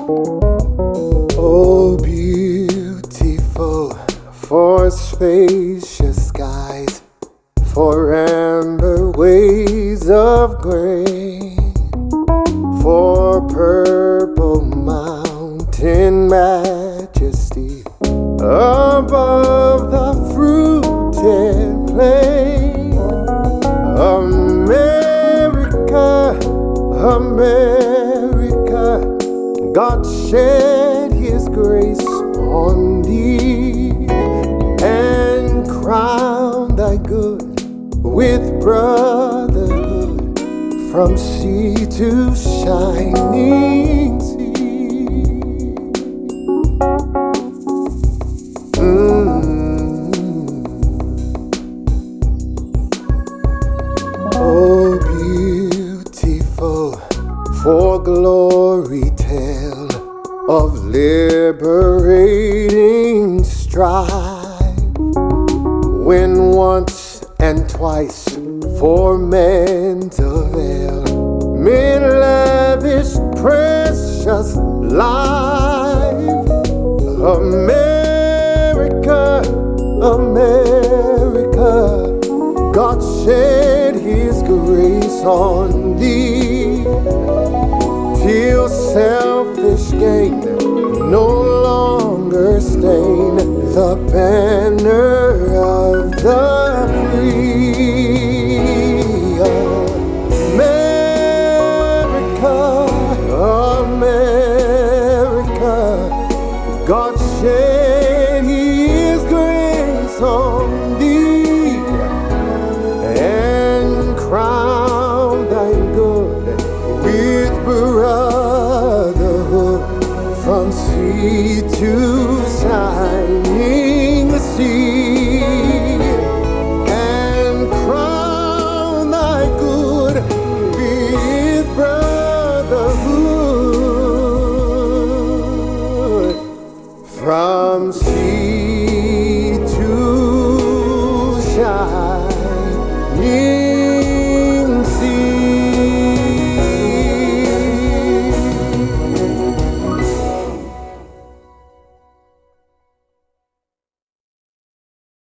Oh, beautiful for spacious skies, for amber waves of grain, for purple mountain majesty above the fruited plain. America, America, God shed His grace on thee and crowned thy good with brotherhood from sea to shining sea. Oh, beautiful for glory tell of liberating strife, when once and twice for men's avail men lavish precious life. America, America, God shed His grace on thee, till selfish gain no longer stain the banner of the free. America, America, God shed His grace on thee and crowned thy good with brotherhood from sea to shining